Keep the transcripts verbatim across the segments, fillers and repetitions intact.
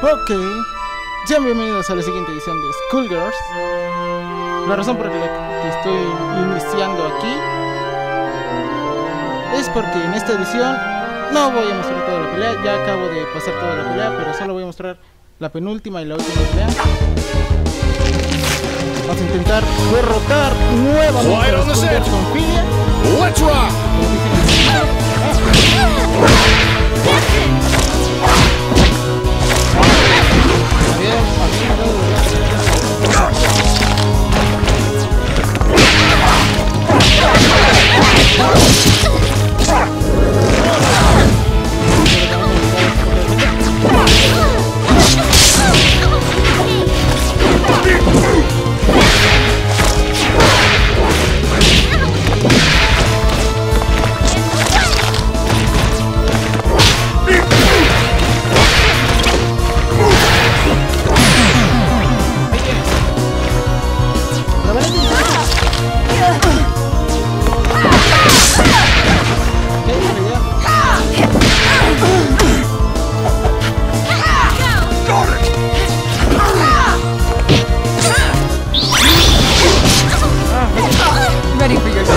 Ok, sean bienvenidos a la siguiente edición de Skullgirls. La razón por la que estoy iniciando aquí es porque en esta edición no voy a mostrar toda la pelea. Ya acabo de pasar toda la pelea, pero solo voy a mostrar la penúltima y la última pelea. Vamos a intentar derrotar nuevamente a los Skullgirls con Filia. Let's rock! Ready for your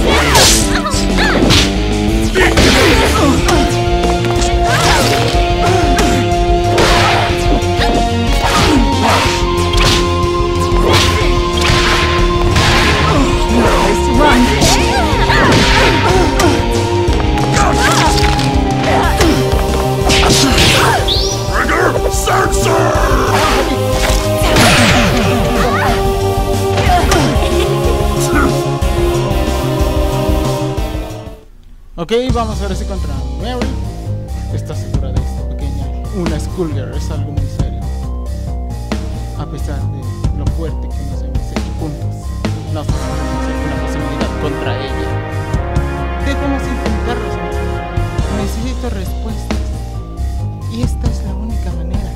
Ok, vamos a ver si contra Mary. Está segura de esta pequeña. Una Skullgirl es algo muy serio. A pesar de lo fuerte que nos hemos hecho juntos, no sé si hay una posibilidad contra ella. Debemos intentarlo, señor. Necesito respuestas. Y esta es la única manera.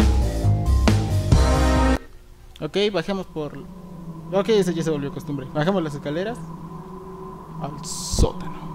Ok, bajemos por... Ok, eso ya se volvió costumbre. Bajamos las escaleras al sótano.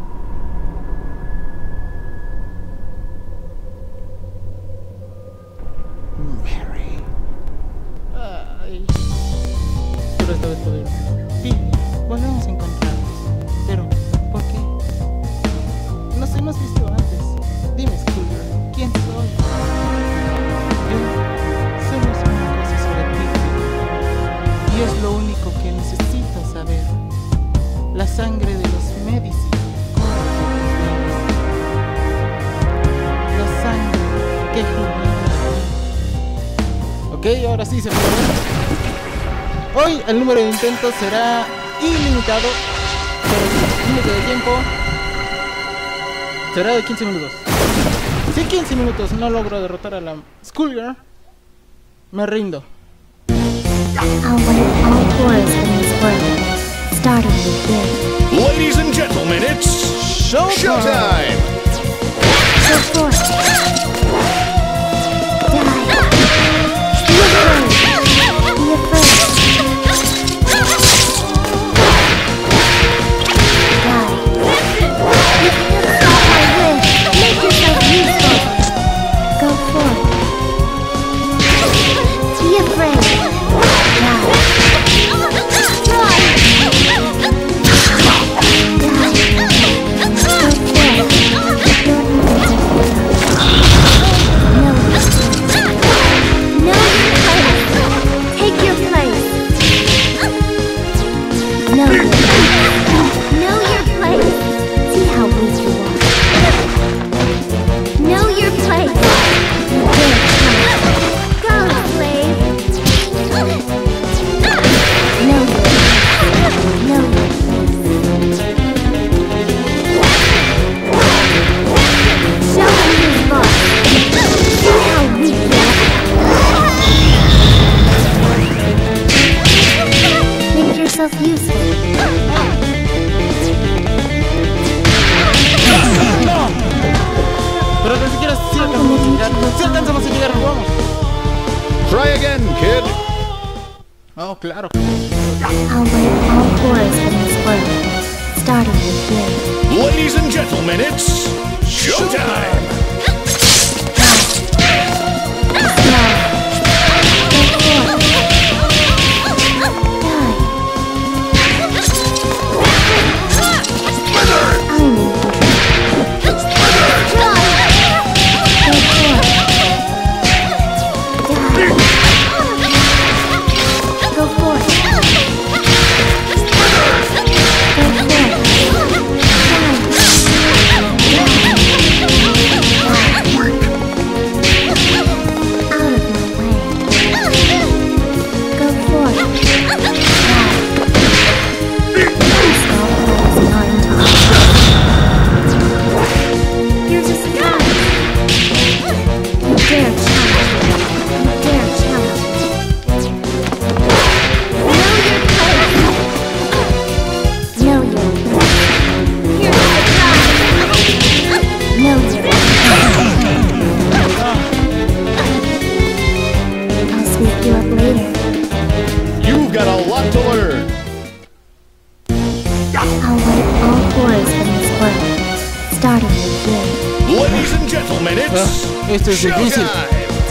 Mary. Ay. Pero esta vez podemos. Sí, volvemos a encontrarnos. Pero, ¿por qué? Nos hemos visto antes. Dime, Skullgirl, ¿quién soy? Yo solo sé una cosa sobre ti. Y es lo único que necesito saber. La sangre de los Medici corre por tus venas. La sangre que jubila. Ok, ahora sí se puede. Hoy el número de intentos será ilimitado, pero el límite de tiempo será de quince minutos. Si quince minutos no logro derrotar a la Skullgirl, me rindo. Ladies and gentlemen, it's showtime! Pero ni siquiera si alcanzamos a llegar. Si alcanzamos a llegar, vamos. Try again, kid. Oh, claro. I'll wait all fours in this world, starting with you. Ladies and gentlemen, it's showtime! Now, dare challenge me. You dare challenge me. Know your place. Here's the prize. Know your place. I'll sweep you up later. You've got a lot to learn. I'll wipe all horrors from this world, starting with you. Ladies and gentlemen, it's Ah, esto es difícil. showtime.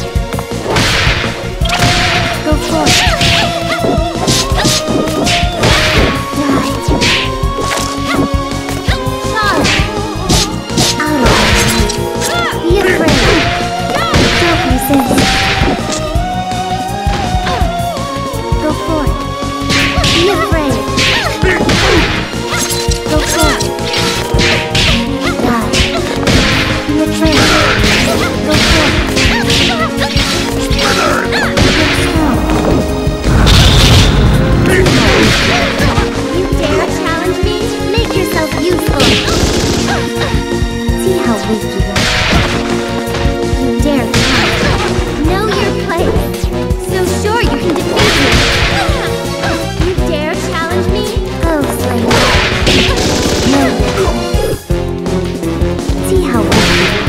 Go for it. Die. Charge. Out of here. Be afraid. Don't resist. Go for it. Be afraid. Go for it. Die. Be afraid. Go for it. Get strong. You dare challenge me? Make yourself useful. See how weak you are. You dare challenge me. Know your place. So sure you can defeat me. You dare challenge me? Go, Slayer. Know your place. See how weak you are.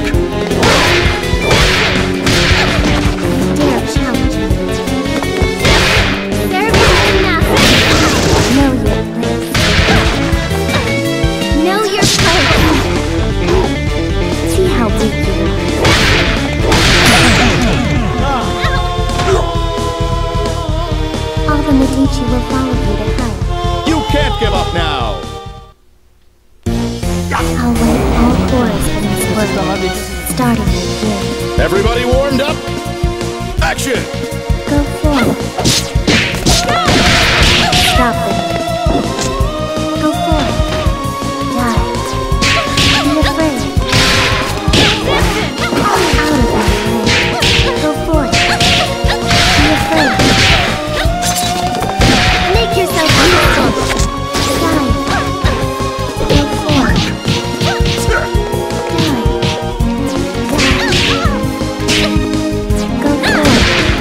You dare challenge me. Serve your enough. Know your place. Know your place. See how weak you are. All the Medici will follow you to hell. You can't give up now. I'll wipe all horrors from this Está world, más difícil. starting with you. Everybody warmed up? Action! Go for it. Stop it. Go for it. Die. Be afraid. Out of my way. Go for it. Be afraid. Make yourself useful. Die. Go for it. Die. Die. Go for it.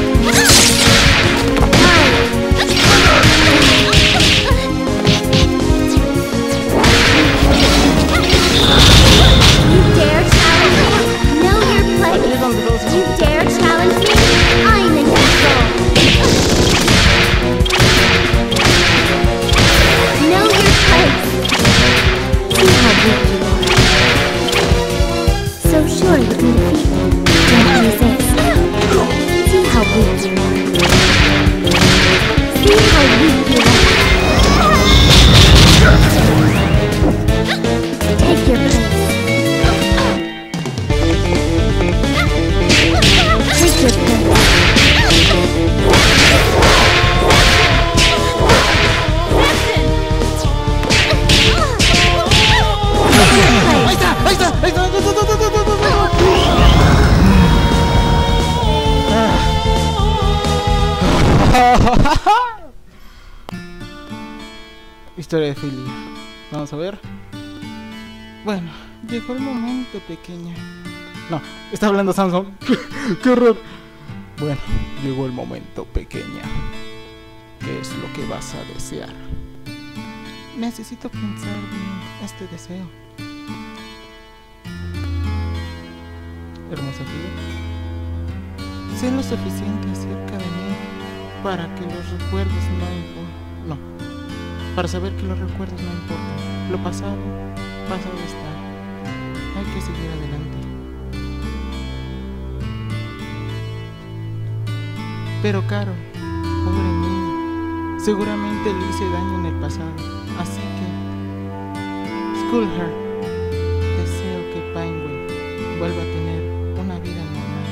You dare challenge me? Know your place. Aquí es donde todos You dare challenge me? I'm in control. Know your place. See how weak you are. So sure you can defeat me. Don't resist. See how weak you are. See how weak you are. Take your place. Take your place. Ahí está, ahí está, ahí está. Historia de Filia. Vamos a ver. Bueno, llegó el momento, pequeña. No, está hablando Samson. ¡Qué horror! Bueno, llegó el momento, pequeña. ¿Qué es lo que vas a desear? Necesito pensar bien este deseo. Hermosa Filia. Sé lo suficiente acerca de mí para que los recuerdos no importan. No, para saber que los recuerdos no importan. Lo pasado, pasado está. Hay que seguir adelante. Pero Caro, pobre niña, seguramente le hice daño en el pasado. Así que, school her. Deseo que Penguin vuelva a tener una vida normal.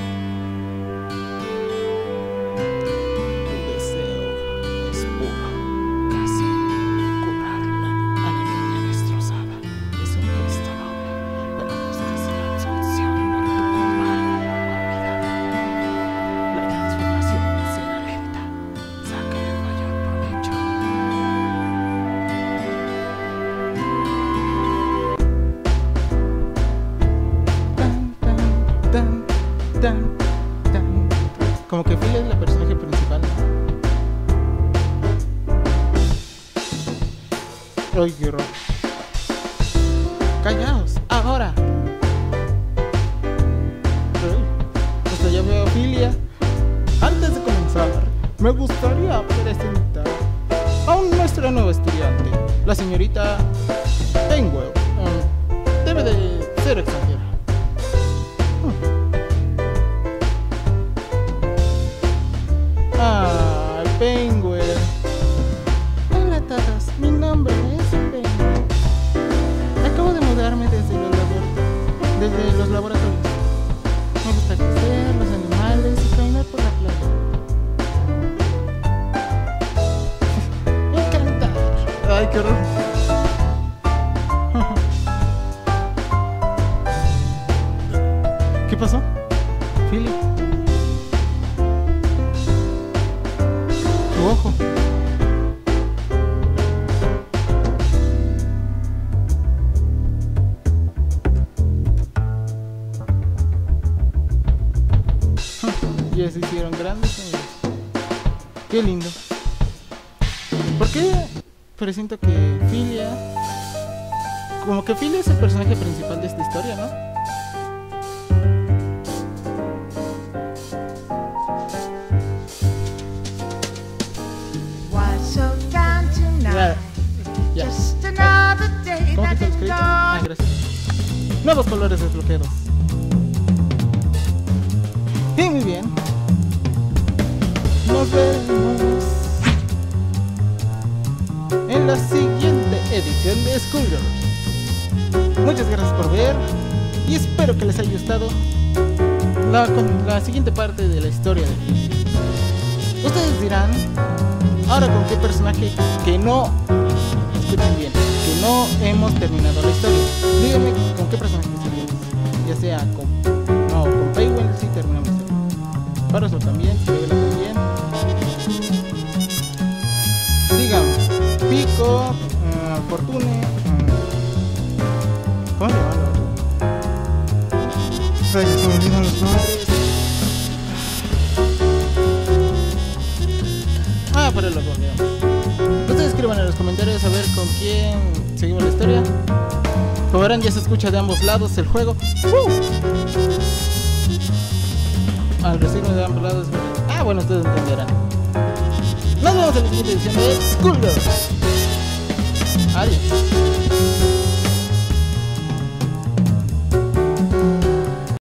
Tu deseo es puro, casi curar la- a la niña destrozada. Es un gesto noble, pero buscas la absolución por tu culpa. Olvídalo. La transformación será lenta. Sácale el mayor provecho. Tan, tan, Tan, tan. Como que Filia es la personaje principal, ¿no? Ay, qué horror. Callaos, ahora. Pues ya veo a Filia. Antes de comenzar, me gustaría presentar a un- nuestra nueva estudiante, la señorita Penguin. Um, debe de ser extranjera. Hmm. Ah, Penguin. Hola a todos, mi nombre es Penguin. Acabo de mudarme desde los, labor- desde los laboratorios. Me gusta crecer, los animales y caminar por la playa. Encantador. Ay, qué horror. ¿Qué pasó? Philip. Tu ojo. Ya se hicieron grandes amigos. Qué lindo. ¿Por qué presiento que Filia... Como que Filia es el personaje principal de esta historia, ¿no? Ya, ya. ¿Cómo que te los créditos? Ah, gracias. Nuevos colores desbloqueados. Y muy bien. Nos vemos en la siguiente edición de Skullgirls. Muchas gracias por ver y espero que les haya gustado la, con la siguiente parte de la historia de Filia. Ustedes dirán, ahora con qué personaje que no, escuchen bien, que no hemos terminado la historia. Díganme con qué personaje seguimos. Ya sea con, no, con Penguin sí terminamos la historia. Parasol también, Fiorella también. Digan, Pico, uh, Fortune, uh, ¿cómo se llama la otra? Rayos, se me olvidan los nombres. Ah, pero lo olvidamos. Ustedes escriban en los comentarios a ver con quién seguimos la historia. Como verán, ya se escucha de ambos lados el juego. ¡Uh! Al decirme de ambos lados. Ah, bueno, ustedes entenderán. Nos vemos en la siguiente edición de Skullgirls. Adiós.